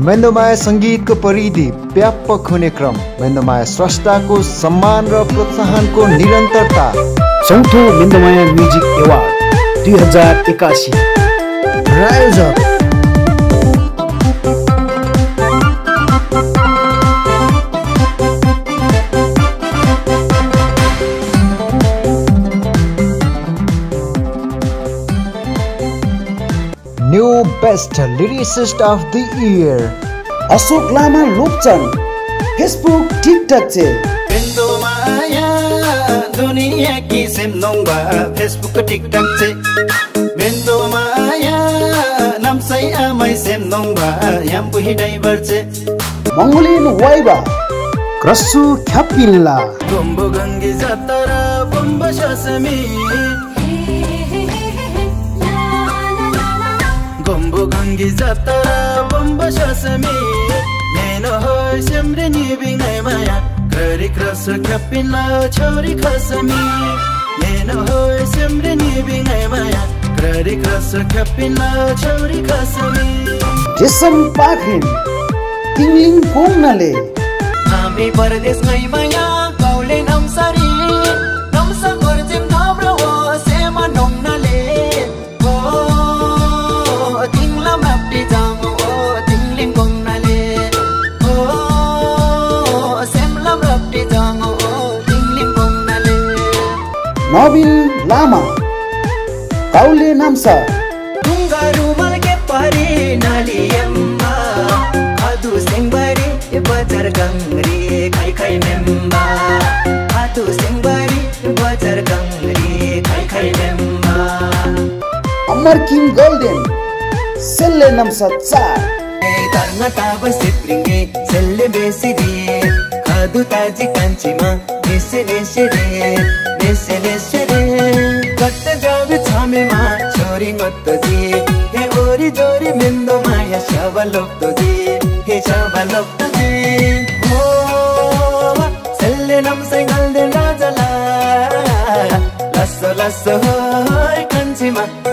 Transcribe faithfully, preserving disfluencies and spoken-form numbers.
मेन्दोमाया संगीतको परिधि व्यापक हुने क्रम, मेन्दोमाया स्रष्टाको सम्मान र प्रोत्साहनको निरन्तरता। चौथो मेन्दोमाया म्युजिक एवार्ड दुई हजार एकासी। प्रायोजक new best lyricist of the year Ashok Lama लोकचन। फेसबुक टिकटक से मेन्दोमाया दुनिया की सेमनोंबा फेसबुक टिकटक से मेन्दोमाया नामसै आमै सेमनोंबा याम्पुही डाइभर से मंगोलियन वाइबा क्रस्सु ख्यापिल्ला गोम्बो गंगी जातरा बम्बा शासमी गोम्बो गंगी जातरा बम्बा शासमी नेनो हो सेम्रेनी बिङै माया गरी क्रस्सु ख्यापिल्ला छोरी खसमी नेनो हो सेम्रेनी बिङै माया गरी क्रस्सु ख्यापिल्ला छोरी खसमी जेसम पाखिन तिङलिङ कोङनाले हामी परदेश गई माया गाउँले नम्सरी नम्सा गर्जिम थाम्रो हो सेमा नोङ्नाले हो तिङला म्याप्टी जाम हो तिङलिङ कोङनाले हो सेमला म्याप्टी जाम हो तिङलिङ कोङनाले नबिल लामा काउले नाम्सा ढुङ्गा रुमाल के परी नालियम्मा खादु सेङबारी बजार गंगरी खाई खाई मेम्बा खादु सेङबारी बजार गंगरी खाई खाई मेम्बा अमर किङ गोल्डन सेल्ले नाम्सा चार तर्ना ताब सिप्रिङे सेल्ले बेसिरी खादु ताजी कान्छीमा नेसे नेसे रे नेसे नेसे रे कत्त जाबे छामेमा छोरी गत्त जी हे ओरी जोरी मेन्दोमाया शाबलोक्तो जी हे शाबलोक्तो जी हो सेल्ले नम्सै गल्दे राजला लस्सो लस्सो होय कान्छीमा